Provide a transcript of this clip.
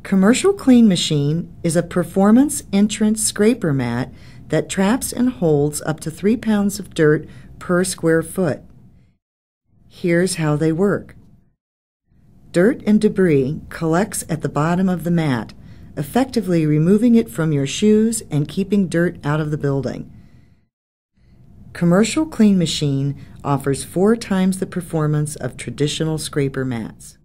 Commercial Clean Machine is a performance entrance scraper mat that traps and holds up to 3 pounds of dirt per square foot. Here's how they work. Dirt and debris collects at the bottom of the mat, effectively removing it from your shoes and keeping dirt out of the building. Commercial Clean Machine offers 4 times the performance of traditional scraper mats.